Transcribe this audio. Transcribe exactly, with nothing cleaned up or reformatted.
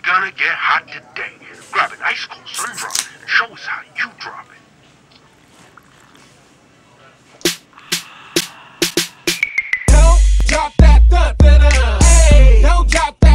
gonna get hot today. Grab an ice cold sun drop and show us how you drop it. Don't drop that, da, da, da. Hey, don't drop that.